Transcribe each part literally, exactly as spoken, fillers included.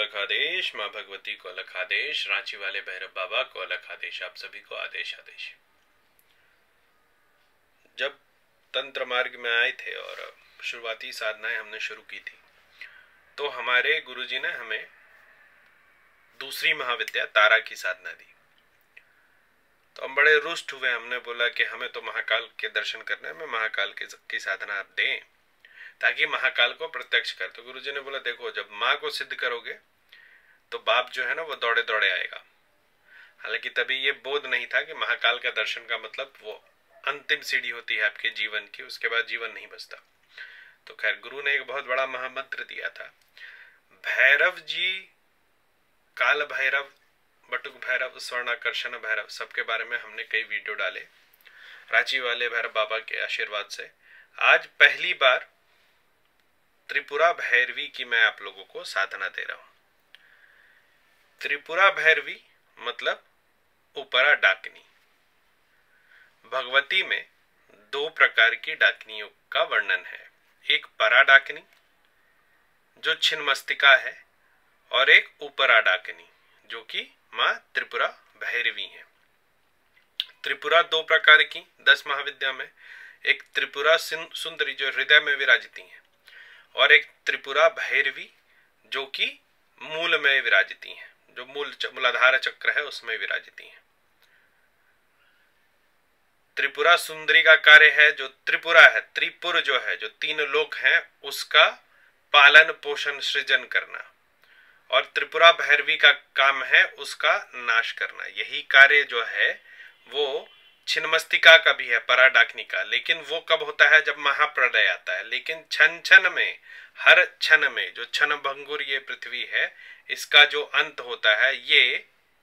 अलग आदेश, माँ भगवती को अलग आदेश, रांची वाले भैरव बाबा को अलग आदेश, आप सभी को आदेश आदेश। जब तंत्र मार्ग में आए थे और शुरुआती साधनाएं हमने शुरू की थी, तो हमारे गुरुजी ने हमें दूसरी महाविद्या तारा की साधना दी। तो हम बड़े रुष्ट हुए। हमने बोला कि हमें तो महाकाल के दर्शन करने में महाकाल की साधना आप दें ताकि महाकाल को प्रत्यक्ष कर। तो गुरुजी ने बोला, देखो, जब माँ को सिद्ध करोगे तो बाप जो है ना वो दौड़े दौड़े आएगा। हालांकि तभी ये बोध नहीं था कि महाकाल का दर्शन का मतलब वो अंतिम सीढ़ी होती है आपके जीवन की, उसके बाद जीवन नहीं बचता। तो खैर, गुरु ने एक बहुत बड़ा महामंत्र दिया था। भैरव जी, काल भैरव, बटुक भैरव, स्वर्णाकर्षण भैरव, सबके बारे में हमने कई वीडियो डाले रांची वाले भैरव बाबा के आशीर्वाद से। आज पहली बार त्रिपुरा भैरवी की मैं आप लोगों को साधना दे रहा हूं। त्रिपुरा भैरवी मतलब ऊपरा डाकनी। भगवती में दो प्रकार की डाकनियों का वर्णन है। एक परा डाकनी जो छिन्नमस्तिका है, और एक ऊपरा डाकनी जो कि माँ त्रिपुरा भैरवी है। त्रिपुरा दो प्रकार की दस महाविद्या में, एक त्रिपुरा सुंदरी जो हृदय में विराजती है, और एक त्रिपुरा भैरवी जो कि मूल में विराजती हैं, जो मूल मूलाधार चक्र है उसमें विराजती हैं। त्रिपुरा सुंदरी का कार्य है जो त्रिपुरा है, त्रिपुर जो है, जो तीन लोक हैं, उसका पालन पोषण सृजन करना, और त्रिपुरा भैरवी का काम है उसका नाश करना। यही कार्य जो है वो छिन्नमस्तिका का भी है, पराडाकनी का। लेकिन वो कब होता है? जब महाप्रलय आता है। लेकिन क्षण क्षण में, हर क्षण में, जो क्षण भंगुर ये पृथ्वी है, इसका जो अंत होता है ये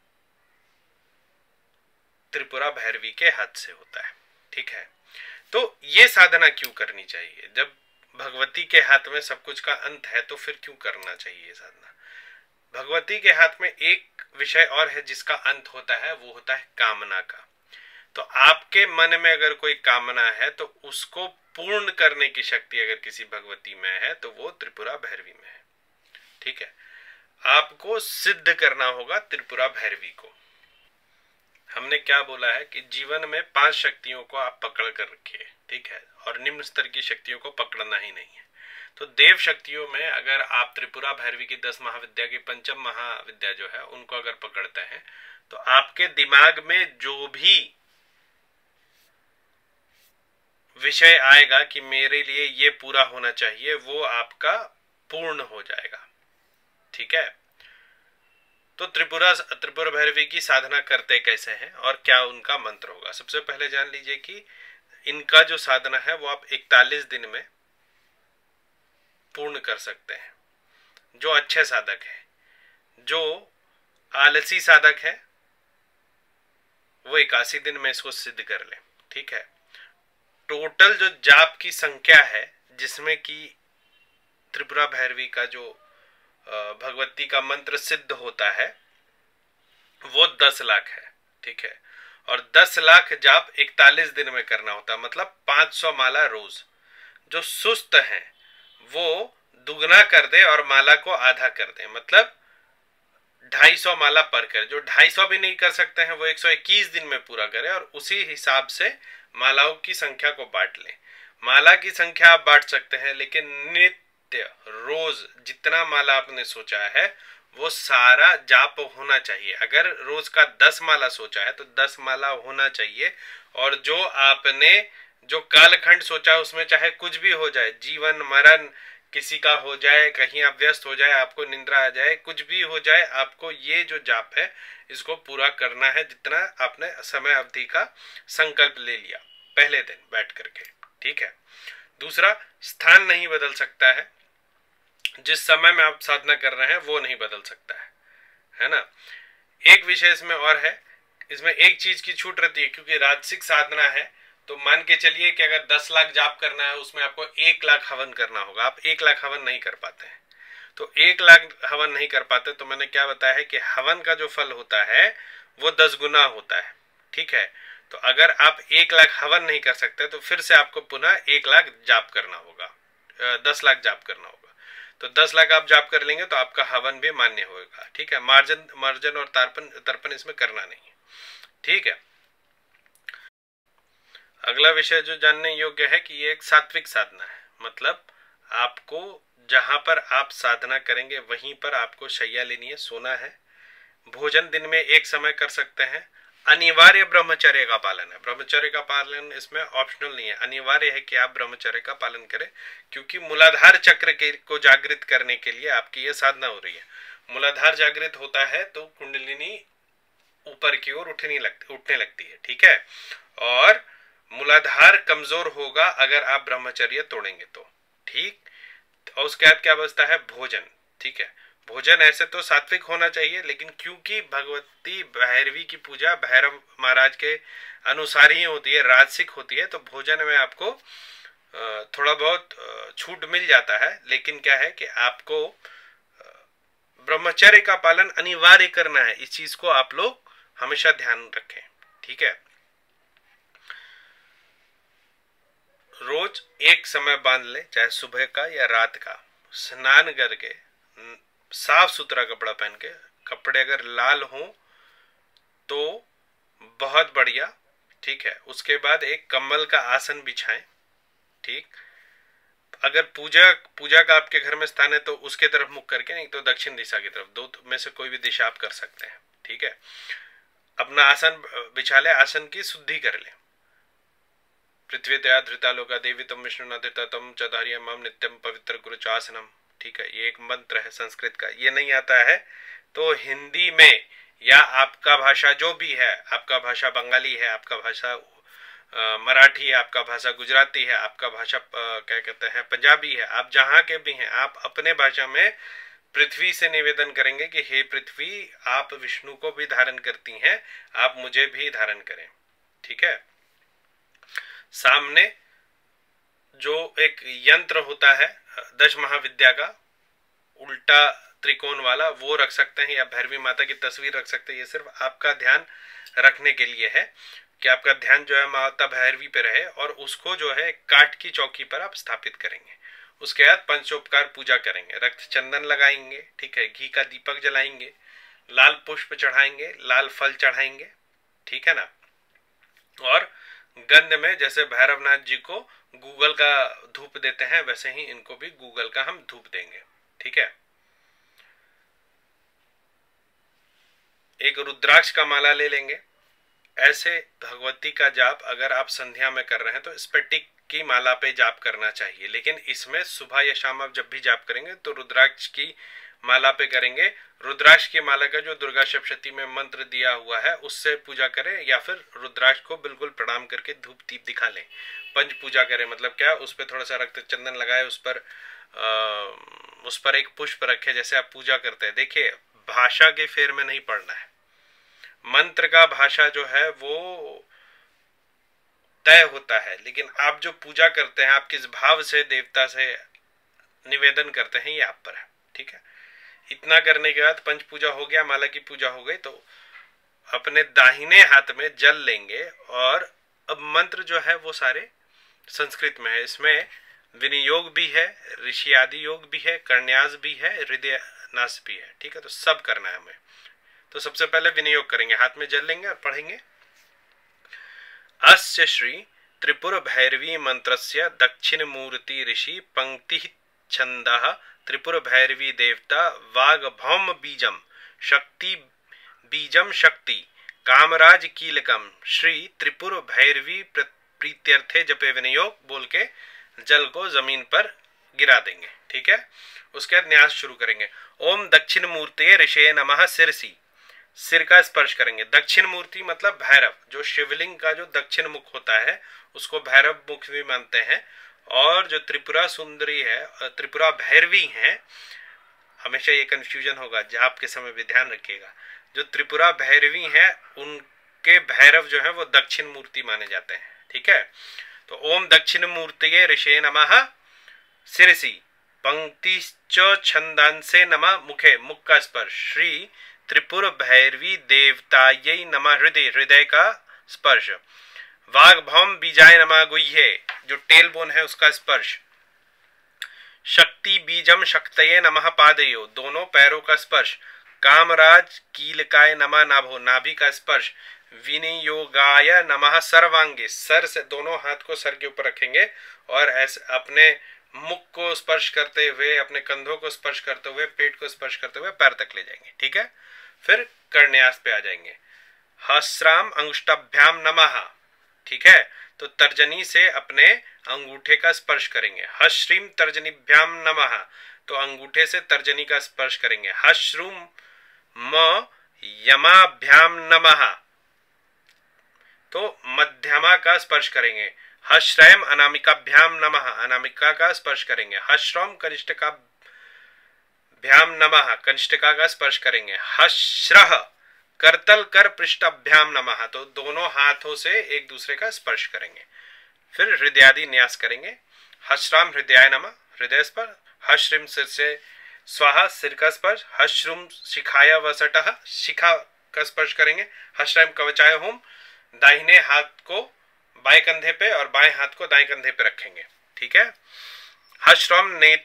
त्रिपुरा भैरवी के हाथ से होता है। ठीक है, तो ये साधना क्यों करनी चाहिए? जब भगवती के हाथ में सब कुछ का अंत है तो फिर क्यों करना चाहिए ये साधना? भगवती के हाथ में एक विषय और है जिसका अंत होता है, वो होता है कामना का। तो आपके मन में अगर कोई कामना है तो उसको पूर्ण करने की शक्ति अगर किसी भगवती में है तो वो त्रिपुरा भैरवी में है। ठीक है, आपको सिद्ध करना होगा त्रिपुरा भैरवी को। हमने क्या बोला है कि जीवन में पांच शक्तियों को आप पकड़ कर रखिए, ठीक है, और निम्न स्तर की शक्तियों को पकड़ना ही नहीं है। तो देव शक्तियों में अगर आप त्रिपुरा भैरवी की दस महाविद्या की पंचम महाविद्या जो है उनको अगर पकड़ते हैं तो आपके दिमाग में जो भी विषय आएगा कि मेरे लिए ये पूरा होना चाहिए, वो आपका पूर्ण हो जाएगा। ठीक है, तो त्रिपुरा त्रिपुरा भैरवी की साधना करते कैसे हैं और क्या उनका मंत्र होगा? सबसे पहले जान लीजिए कि इनका जो साधना है वो आप इकतालीस दिन में पूर्ण कर सकते हैं, जो अच्छे साधक है। जो आलसी साधक है वो इक्यासी दिन में इसको सिद्ध कर ले। ठीक है, टोटल जो जाप की संख्या है जिसमें कि त्रिपुरा भैरवी का जो भगवती का मंत्र सिद्ध होता है वो दस लाख है। ठीक है, और दस लाख जाप इकतालीस दिन में करना होता है, मतलब पांच सौ माला रोज। जो सुस्त हैं वो दुगना कर दे और माला को आधा कर दे, मतलब ढाई सौ माला पर कर। जो ढाई सौ भी नहीं कर सकते हैं वो एक सौ इक्कीस दिन में पूरा करे, और उसी हिसाब से मालाओं की संख्या को बांट लें। माला की संख्या आप बांट सकते हैं, लेकिन नित्य रोज जितना माला आपने सोचा है वो सारा जाप होना चाहिए। अगर रोज का दस माला सोचा है तो दस माला होना चाहिए, और जो आपने जो कालखंड सोचा उसमें चाहे कुछ भी हो जाए, जीवन मरण किसी का हो जाए, कहीं आप व्यस्त हो जाए, आपको निंद्रा आ जाए, कुछ भी हो जाए, आपको ये जो जाप है इसको पूरा करना है जितना आपने समय अवधि का संकल्प ले लिया पहले दिन बैठ करके। ठीक है, दूसरा, स्थान नहीं बदल सकता है। जिस समय में आप साधना कर रहे हैं वो नहीं बदल सकता है, है ना। एक विषय इसमें और है, इसमें एक चीज की छूट रहती है, क्योंकि राजसिक साधना है तो मान के चलिए कि अगर दस लाख जाप करना है उसमें आपको एक लाख हवन करना होगा। आप एक लाख हवन नहीं कर पाते हैं, तो एक लाख हवन नहीं कर पाते तो मैंने क्या बताया है कि हवन का जो फल होता है वो दस गुना होता है। ठीक है, तो अगर आप एक लाख हवन नहीं कर सकते तो फिर से आपको पुनः एक लाख जाप करना होगा, दस लाख जाप करना होगा। तो दस लाख आप जाप कर लेंगे तो आपका हवन भी मान्य होगा, ठीक है। मार्जन मार्जन और तर्पण तर्पण इसमें करना नहीं है, ठीक है। अगला विषय जो जानने योग्य है कि ये एक सात्विक साधना है, मतलब आपको जहां पर आप साधना करेंगे वहीं पर आपको शैया लेनी है, सोना है। भोजन दिन में एक समय कर सकते हैं। अनिवार्य ब्रह्मचर्य का पालन है, ब्रह्मचर्य का पालन इसमें ऑप्शनल नहीं है, अनिवार्य है कि आप ब्रह्मचर्य का पालन करें, क्योंकि मूलाधार चक्र के को जागृत करने के लिए आपकी यह साधना हो रही है। मूलाधार जागृत होता है तो कुंडलिनी ऊपर की ओर उठने लगती उठने लगती है, ठीक है। और मूलाधार कमजोर होगा अगर आप ब्रह्मचर्य तोड़ेंगे तो, ठीक। और उसके बाद क्या बचता है, भोजन, ठीक है। भोजन ऐसे तो सात्विक होना चाहिए, लेकिन क्योंकि भगवती भैरवी की पूजा भैरव महाराज के अनुसार ही होती है, राजसिक होती है, तो भोजन में आपको थोड़ा बहुत छूट मिल जाता है। लेकिन क्या है कि आपको ब्रह्मचर्य का पालन अनिवार्य करना है, इस चीज को आप लोग हमेशा ध्यान रखें, ठीक है। रोज एक समय बांध ले, चाहे सुबह का या रात का, स्नान करके साफ सुथरा कपड़ा पहन के, कपड़े अगर लाल हो तो बहुत बढ़िया, ठीक है। उसके बाद एक कम्बल का आसन बिछाएं, ठीक। अगर पूजा पूजा का आपके घर में स्थान है तो उसके तरफ मुख करके, नहीं तो दक्षिण दिशा की तरफ, दो में से कोई भी दिशा आप कर सकते हैं, ठीक है। अपना आसन बिछा ले, आसन की शुद्धि कर ले। पृथ्वी दया धृता लोका देवी तम विष्णु न धृता तम चधारिय मम नित्यम पवित्र गुरु चासनम, ठीक है। ये एक मंत्र है संस्कृत का, ये नहीं आता है तो हिंदी में, या आपका भाषा जो भी है, आपका भाषा बंगाली है, आपका भाषा मराठी है, आपका भाषा गुजराती है, आपका भाषा क्या कहते हैं पंजाबी है, आप जहाँ के भी हैं, आप अपने भाषा में पृथ्वी से निवेदन करेंगे कि हे पृथ्वी, आप विष्णु को भी धारण करती हैं, आप मुझे भी धारण करें, ठीक है। सामने जो एक यंत्र होता है दश महाविद्या का, उल्टा त्रिकोण वाला, वो रख सकते हैं, या भैरवी माता की तस्वीर रख सकते हैं। ये सिर्फ आपका ध्यान रखने के लिए है कि आपका ध्यान जो है माता भैरवी पे रहे, और उसको जो है काठ की चौकी पर आप स्थापित करेंगे। उसके बाद पंचोपकार पूजा करेंगे, रक्त चंदन लगाएंगे, ठीक है, घी का दीपक जलाएंगे, लाल पुष्प चढ़ाएंगे, लाल फल चढ़ाएंगे, ठीक है ना। और गंध में जैसे भैरवनाथ जी को गूगल का धूप देते हैं, वैसे ही इनको भी गूगल का हम धूप देंगे, ठीक है। एक रुद्राक्ष का माला ले लेंगे। ऐसे भगवती का जाप अगर आप संध्या में कर रहे हैं तो स्फटिक की माला पे जाप करना चाहिए, लेकिन इसमें सुबह या शाम आप जब भी जाप करेंगे तो रुद्राक्ष की माला पे करेंगे। रुद्राक्ष की माला का जो दुर्गा सप्तशती में मंत्र दिया हुआ है उससे पूजा करें, या फिर रुद्राक्ष को बिल्कुल प्रणाम करके धूप दीप दिखा लें, पंच पूजा करें। मतलब क्या, उस पर थोड़ा सा रक्त चंदन लगाए, उस पर आ, उस पर एक पुष्प रखे, जैसे आप पूजा करते हैं। देखिए, भाषा के फेर में नहीं पड़ना है, मंत्र का भाषा जो है वो तय होता है, लेकिन आप जो पूजा करते हैं, आप किस भाव से देवता से निवेदन करते हैं, ये आप पर है, ठीक है। इतना करने के बाद पंच पूजा हो गया, माला की पूजा हो गई, तो अपने दाहिने हाथ में जल लेंगे। और अब मंत्र जो है वो सारे संस्कृत में है, इसमें विनियोग भी है, ऋषि आदि योग भी है, कर्ण्यास भी है, हृदय नाश भी है, ठीक है। तो सब करना है हमें। तो सबसे पहले विनियोग करेंगे, हाथ में जल लेंगे और पढ़ेंगे, अस्य श्री त्रिपुर भैरवी मंत्रस्य दक्षिण मूर्ति ऋषि पंक्ति छंदः त्रिपुर भैरवी देवता वाग भौम बीजम शक्ति बीजम शक्ति कामराज कीलकम श्री त्रिपुर भैरवी प्रीत्यर्थे जपे विनियोग बोल के जल को जमीन पर गिरा देंगे, ठीक है। उसके बाद न्यास शुरू करेंगे। ओम दक्षिण मूर्ति ऋषे नमः सिरसी, सिर का स्पर्श करेंगे। दक्षिण मूर्ति मतलब भैरव, जो शिवलिंग का जो दक्षिण मुख होता है उसको भैरव मुख भी मानते हैं। और जो त्रिपुरा सुंदरी है, त्रिपुरा भैरवी है, हमेशा ये कंफ्यूजन होगा, जाप के समय भी ध्यान रखिएगा। जो त्रिपुरा भैरवी है उनके भैरव जो है वो दक्षिण मूर्ति माने जाते हैं, ठीक है। तो ओम दक्षिण मूर्ति ऋषे नमः सिरसी पंक्ति छंदांसे नमः मुखे, मुख का स्पर्श। श्री त्रिपुर भैरवी देवतायै नमः हृदय, हृदय का स्पर्श। वाग भौम बीजाय नमः गुह्ये, जो टेल बोन है उसका स्पर्श। शक्ति बीजम शक्तये नमः पादयो, दोनों पैरों का स्पर्श। कामराज कीलकाय नमः नाभो, नाभि का स्पर्श। विनियोगाय नमः सर्वांगे, सर से दोनों हाथ को सर के ऊपर रखेंगे और ऐसे अपने मुख को स्पर्श करते हुए, अपने कंधों को स्पर्श करते हुए, पेट को स्पर्श करते हुए पैर तक ले जाएंगे। ठीक है, फिर करन्यास पे आ जाएंगे। हस्राम अंगुष्ठाभ्याम नमः, ठीक है, तो तर्जनी से अपने अंगूठे का स्पर्श करेंगे। हश्रीम तर्जनीभ्याम नमः, तो अंगूठे से तर्जनी का स्पर्श करेंगे। हश्रुम म यमाभ्याम नमः, तो मध्यमा का स्पर्श करेंगे। हश्रैम अनामिकाभ्याम नमः, अनामिका का स्पर्श करेंगे। हश्रम कनिष्ठकाभ्याम नमः, कनिष्ठिका का स्पर्श करेंगे। हश्रह करतल कर पृष्ठाभ्याम नमः, तो दोनों हाथों से एक दूसरे का स्पर्श करेंगे। फिर हृदयादि न्यास करेंगे। हश्राम हृदयाय नमः, हृदय स्पर्श। हश्रिम सिर से स्वाहा, सिर का स्पर्श। हश्रुम शिखाया वसटः, शिखा का स्पर्श करेंगे। हश्रैम कवचाय होम, दाहिने हाथ को बाएं कंधे पे और बाएं हाथ को दाएं कंधे पे रखेंगे। ठीक है। हश्रम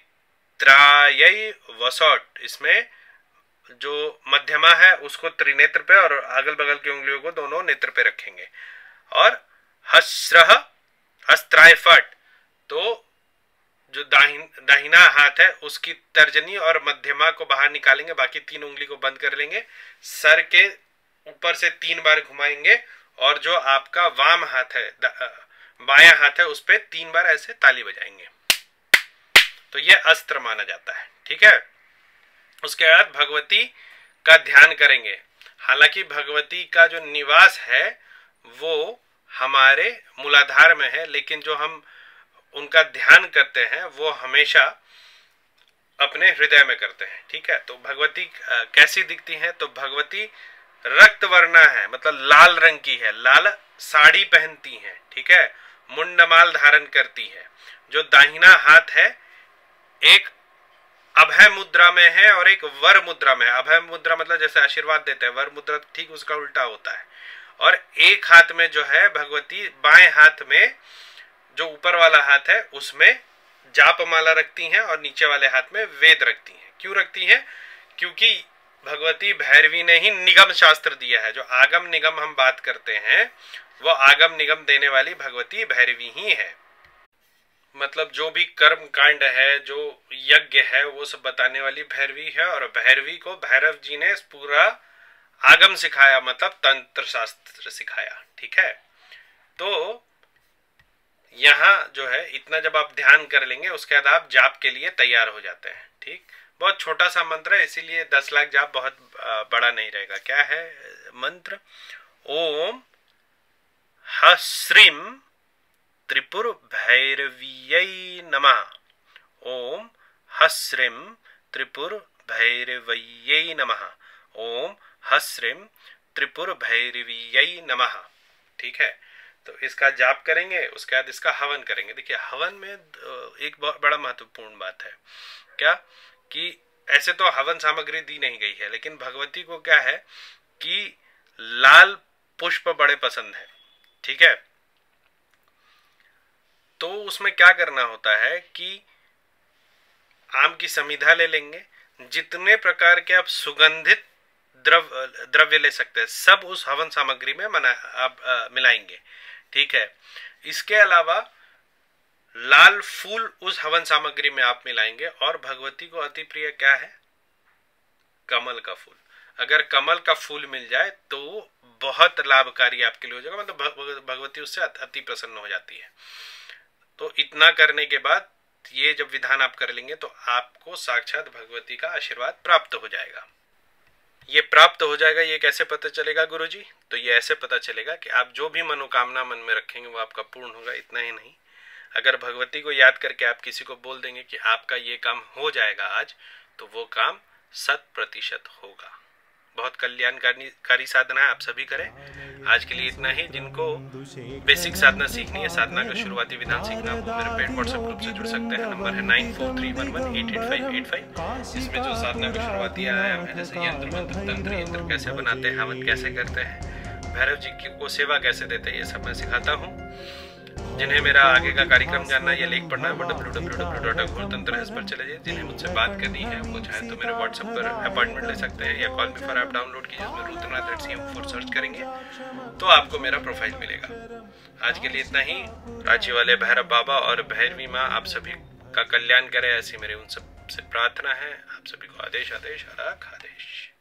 नेत्राय वसट, इसमें जो मध्यमा है उसको त्रिनेत्र पे और अगल बगल की उंगलियों को दोनों नेत्र पे रखेंगे। और हस्रह अस्त्राय फट, तो जो दाहिन दाहिना हाथ है उसकी तर्जनी और मध्यमा को बाहर निकालेंगे, बाकी तीन उंगली को बंद कर लेंगे, सर के ऊपर से तीन बार घुमाएंगे और जो आपका वाम हाथ है, बायां हाथ है, उस पे तीन बार ऐसे ताली बजाएंगे। तो यह अस्त्र माना जाता है। ठीक है। उसके बाद भगवती का ध्यान करेंगे। हालांकि भगवती का जो निवास है वो हमारे मूलाधार में है, लेकिन जो हम उनका ध्यान करते हैं वो हमेशा अपने हृदय में करते हैं। ठीक है। तो भगवती कैसी दिखती हैं? तो भगवती रक्त वर्णा है, मतलब लाल रंग की है, लाल साड़ी पहनती हैं। ठीक है। मुंडमाल धारण करती है। जो दाहिना हाथ है एक अभय मुद्रा में है और एक वर मुद्रा में है। अभय मुद्रा मतलब जैसे आशीर्वाद देते हैं, वर मुद्रा ठीक उसका उल्टा होता है। और एक हाथ में जो है भगवती, बाएं हाथ में जो ऊपर वाला हाथ है उसमें जाप माला रखती हैं और नीचे वाले हाथ में वेद रखती हैं। क्यों रखती हैं? क्योंकि भगवती भैरवी ने ही निगम शास्त्र दिया है। जो आगम निगम हम बात करते हैं वो आगम निगम देने वाली भगवती भैरवी ही है। मतलब जो भी कर्म कांड है, जो यज्ञ है, वो सब बताने वाली भैरवी है। और भैरवी को भैरव जी ने पूरा आगम सिखाया, मतलब तंत्र शास्त्र सिखाया। ठीक है। तो यहाँ जो है इतना जब आप ध्यान कर लेंगे उसके बाद आप जाप के लिए तैयार हो जाते हैं। ठीक। बहुत छोटा सा मंत्र है, इसीलिए दस लाख जाप बहुत बड़ा नहीं रहेगा। क्या है मंत्र? ओम हश्रीम त्रिपुर भैरवीयै नमः। ओम हश्रीम त्रिपुर भैरवीयै नमः। ओम हश्रीम त्रिपुर भैरवीयै नमः। ठीक है। तो इसका जाप करेंगे, उसके बाद इसका हवन करेंगे। देखिए हवन में एक बहुत बड़ा महत्वपूर्ण बात है। क्या कि ऐसे तो हवन सामग्री दी नहीं गई है, लेकिन भगवती को क्या है कि लाल पुष्प बड़े पसंद है। ठीक है। तो उसमें क्या करना होता है कि आम की समिधा ले लेंगे, जितने प्रकार के आप सुगंधित द्रव द्रव्य ले सकते हैं सब उस हवन सामग्री में मना आप आ, मिलाएंगे। ठीक है। इसके अलावा लाल फूल उस हवन सामग्री में आप मिलाएंगे। और भगवती को अति प्रिय क्या है? कमल का फूल। अगर कमल का फूल मिल जाए तो बहुत लाभकारी आपके लिए हो जाएगा, मतलब भगवती उससे अति प्रसन्न हो जाती है। तो इतना करने के बाद ये जब विधान आप कर लेंगे तो आपको साक्षात भगवती का आशीर्वाद प्राप्त हो जाएगा। ये प्राप्त हो जाएगा, ये कैसे पता चलेगा गुरुजी? तो ये ऐसे पता चलेगा कि आप जो भी मनोकामना मन में रखेंगे वो आपका पूर्ण होगा। इतना ही नहीं, अगर भगवती को याद करके आप किसी को बोल देंगे कि आपका ये काम हो जाएगा आज, तो वो काम शत प्रतिशत होगा। बहुत कल्याणकारी साधना है, आप सभी करें। आज के लिए इतना ही। जिनको बेसिक साधना सीखनी है, साधना का शुरुआती विधान सीखना, वो मेरे पेड व्हाट्सएप ग्रुप से जुड़ सकते हैं। नंबर है nine four three one one eight eight five eight five. इसमें जो साधना का शुरुआती आयाम है, जैसे यंत्र मंत्र तंत्र यंत्र कैसे बनाते हैं, हवन कैसे करते हैं, भैरव जी को सेवा कैसे देते हैं, ये सब मैं सिखाता हूँ। जिन्हें मेरा आगे का कार्यक्रम जानना है या लेख पढ़ना है वो W W W dot Aghortantra पर चले जाइए। जिन्हें मुझसे बात करनी है वो चाहे तो मेरे व्हाट्सएप पर अपॉइंटमेंट ले सकते हैं या call me for app download कीजिए, उसमें Rudranath at C M four search करेंगे तो आपको मेरा प्रोफाइल मिलेगा। आज के लिए इतना ही। रांची वाले भैरव बाबा और भैरवी माँ आप सभी का कल्याण करे, ऐसी मेरी उन सब से प्रार्थना है। आप सभी को आदेश आदेश आदेश।